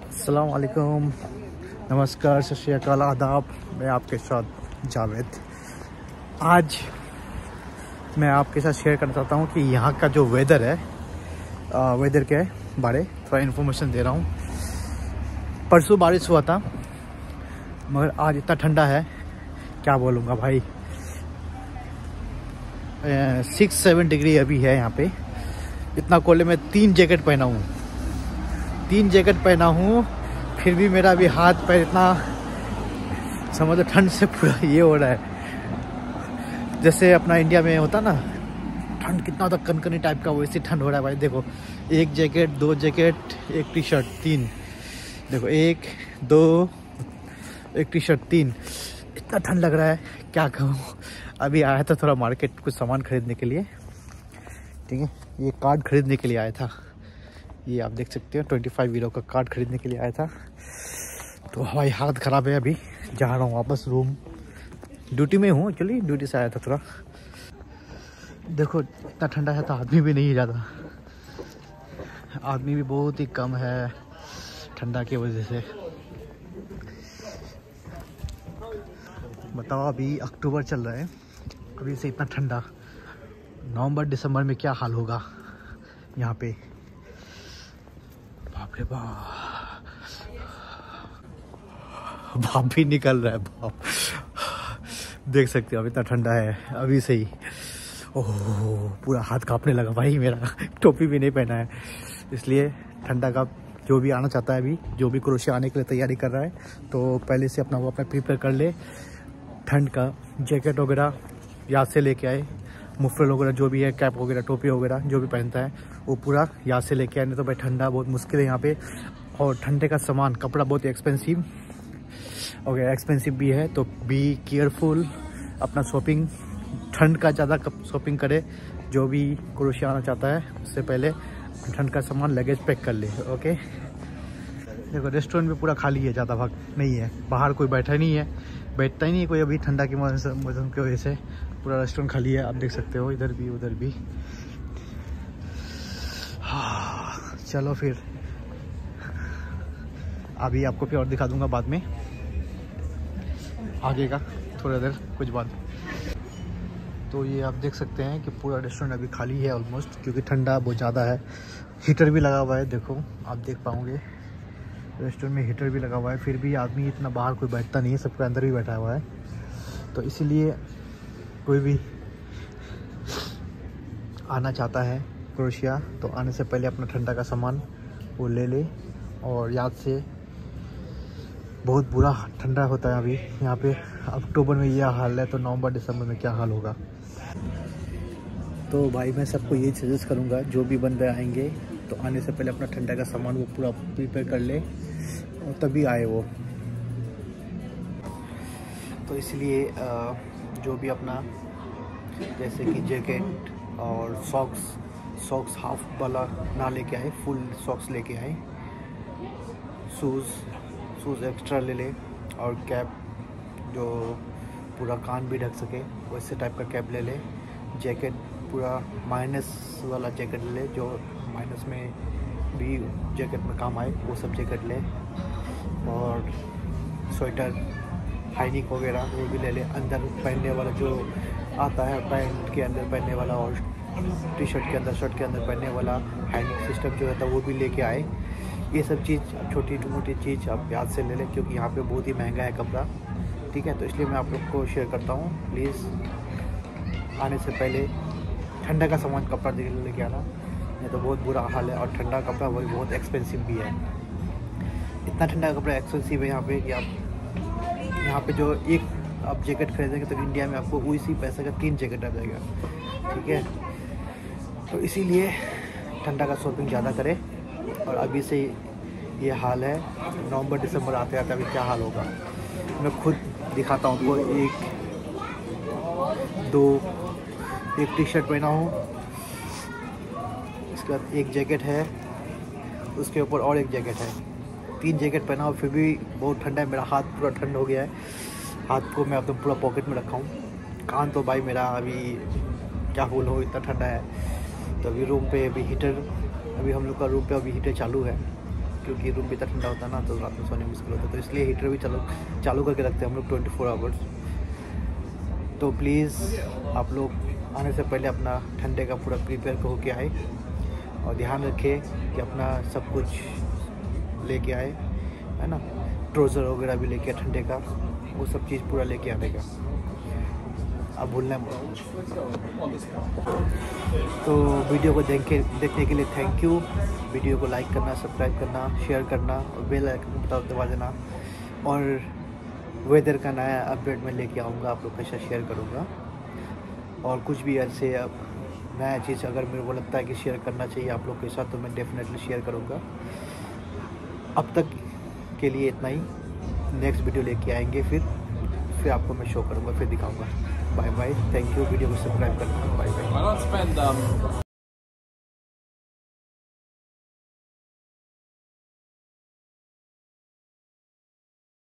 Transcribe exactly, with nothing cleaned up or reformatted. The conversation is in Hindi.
अस्सलाम वालेकुम, नमस्कार, सत श्री अकाल, आदाब। मैं आपके साथ जावेद। आज मैं आपके साथ शेयर करना चाहता हूँ कि यहाँ का जो वेदर है, आ, वेदर के बारे थोड़ा इन्फॉर्मेशन दे रहा हूँ। परसों बारिश हुआ था मगर आज इतना ठंडा है, क्या बोलूँगा भाई। सिक्स सेवन डिग्री अभी है यहाँ पे। इतना कोल्ड में तीन जैकेट पहना हूँ तीन जैकेट पहना हूँ फिर भी मेरा अभी हाथ पैर इतना समझ लो ठंड से पूरा ये हो रहा है। जैसे अपना इंडिया में होता ना ठंड कितना होता कनकनी टाइप का, वैसे ठंड हो रहा है भाई। देखो, एक जैकेट, दो जैकेट, एक टी शर्ट, तीन। देखो, एक दो एक टी शर्ट, तीन। इतना ठंड लग रहा है, क्या कहूँ। अभी आया था थोड़ा मार्केट कुछ सामान खरीदने के लिए, ठीक है। ये कार्ड खरीदने के लिए आया था, ये आप देख सकते हो ट्वेंटी फाइव यूरो का कार्ड खरीदने के लिए आया था। तो हमारी हालत ख़राब है, अभी जा रहा हूँ वापस रूम। ड्यूटी में हूँ एक्चुअली, ड्यूटी से आया था थोड़ा। देखो इतना ठंडा है तो आदमी भी नहीं है ज़्यादा, आदमी भी बहुत ही कम है ठंडा की वजह से। बताओ, अभी अक्टूबर चल रहा है, अभी से इतना ठंडा। नवंबर दिसंबर में क्या हाल होगा यहाँ पे, बाप रे बाप। भाप भी निकल रहा है, भाप देख सकते हो। अभी इतना ठंडा है अभी से ही। ओह, पूरा हाथ कांपने लगा भाई मेरा। टोपी भी नहीं पहना है, इसलिए ठंडा का जो भी आना चाहता है, अभी जो भी क्रोशिया आने के लिए तैयारी कर रहा है, तो पहले से अपना वो अपना प्रिपेयर कर ले। ठंड का जैकेट वगैरह याद से लेके आए, मुफरल वगैरह जो भी है, कैप वगैरह, टोपी वगैरह जो भी पहनता है वो पूरा याद से लेके आए। नहीं तो भाई ठंडा बहुत मुश्किल है यहाँ पे। और ठंडे का सामान, कपड़ा बहुत एक्सपेंसिव वगैरह एक्सपेंसिव भी है, तो बी केयरफुल। अपना शॉपिंग ठंड का ज़्यादा शॉपिंग करे, जो भी क्रोशिया आना चाहता है उससे पहले ठंड का सामान लगेज पैक कर ले। ओके, देखो रेस्टोरेंट भी पूरा खाली है, ज़्यादा भाग नहीं है, बाहर कोई बैठा नहीं है, बैठता ही नहीं है कोई अभी ठंडा की मौसम की वजह से। पूरा रेस्टोरेंट खाली है, आप देख सकते हो, इधर भी उधर भी। हाँ, चलो फिर अभी आपको फिर और दिखा दूंगा बाद में, आगे का थोड़ा देर कुछ बाद। तो ये आप देख सकते हैं कि पूरा रेस्टोरेंट अभी खाली है ऑलमोस्ट, क्योंकि ठंडा बहुत ज़्यादा है। हीटर भी लगा हुआ है, देखो आप देख पाओगे रेस्टोरेंट में हीटर भी लगा हुआ है, फिर भी आदमी इतना बाहर कोई बैठता नहीं है, सबके अंदर भी बैठा हुआ है। तो इसीलिए कोई भी आना चाहता है क्रोशिया, तो आने से पहले अपना ठंडा का सामान वो ले ले। और याद से, बहुत बुरा ठंडा होता है अभी यहाँ पे। अक्टूबर में यह हाल है, तो नवंबर दिसंबर में क्या हाल होगा। तो भाई मैं सबको यही सजेस्ट करूँगा, जो भी बंदे आएंगे तो आने से पहले अपना ठंडा का सामान वो पूरा प्रिपेयर कर ले और तभी आए वो। तो इसलिए जो भी अपना, जैसे कि जैकेट और सॉक्स सॉक्स हाफ वाला ना लेके आए, फुल सॉक्स लेके आए। शूज़ शूज़ एक्स्ट्रा ले ले, और कैप जो पूरा कान भी ढक सके वैसे टाइप का कैप ले ले। जैकेट पूरा माइनस वाला जैकेट ले ले, जो माइनस में भी जैकेट में काम आए, वो सब जैकेट ले। और स्वेटर, हाइनिक वगैरह वो भी ले ले। अंदर पहनने वाला जो आता है, पैंट के अंदर पहनने वाला और टी शर्ट के अंदर, शर्ट के अंदर पहनने वाला हाइनिक सिस्टम जो रहता है वो भी लेके आए। ये सब चीज़, छोटी मोटी चीज़ आप याद से ले लें, क्योंकि यहाँ पे बहुत ही महंगा है कपड़ा, ठीक है। तो इसलिए मैं आप लोग को शेयर करता हूँ, प्लीज़ आने से पहले ठंडा का सामान, कपड़ा लेके आना, नहीं तो बहुत बुरा हाल है। और ठंडा कपड़ा वही बहुत एक्सपेंसिव भी है। इतना ठंडा कपड़ा एक्सपेंसिव है यहाँ पे कि आप यहाँ पे जो एक आप जैकेट खरीदेंगे तो इंडिया में आपको उसी पैसे का तीन जैकेट आ जाएगा, ठीक है। तो इसीलिए ठंडा का शॉपिंग ज़्यादा करें। और अभी से ये हाल है, नवंबर दिसंबर आते आते अभी क्या हाल होगा मैं खुद दिखाता हूँ आपको। एक दो एक टी शर्ट पहना हूँ, इसके बाद एक जैकेट है, उसके ऊपर और एक जैकेट है, तीन जैकेट पहना हूँ। फिर भी बहुत ठंडा है, मेरा हाथ पूरा ठंड हो गया है। हाथ को मैं एकदम पूरा पॉकेट में रखा हूँ। कान तो भाई मेरा अभी क्या बोल हो, इतना ठंडा है। तो अभी रूम पे अभी हीटर, अभी हम लोग का रूम पे अभी हीटर चालू है, क्योंकि रूम भी इतना ठंडा होता है ना, तो रात में सोने में मुश्किल होता है, तो इसलिए हीटर भी चालू चालू करके रखते हैं हम लोग ट्वेंटी फोर आवर्स। तो प्लीज़ आप लोग आने से पहले अपना ठंडे का पूरा प्रिपेयर होके आए और ध्यान रखें कि अपना सब कुछ लेके आए, है ना, ट्राउज़र वगैरह भी लेके आए ठंडे का, वो सब चीज़ पूरा लेके आने का अब भूलना मत। तो वीडियो को देख के देखने के लिए थैंक यू। वीडियो को लाइक करना, सब्सक्राइब करना, शेयर करना और बेल आइकन बता दबा देना। और वेदर का नया अपडेट मैं लेके आऊँगा, आप लोग के साथ शेयर करूँगा। और कुछ भी ऐसे अब नया चीज़ अगर मेरे को लगता है कि शेयर करना चाहिए आप लोग के साथ, तो मैं डेफिनेटली शेयर करूँगा। अब तक के लिए इतना ही। नेक्स्ट वीडियो लेके आएंगे, फिर फिर आपको मैं शो करूँगा, फिर दिखाऊँगा। Bye bye, thank you. Video को सब्सक्राइब करना, बाय बाय।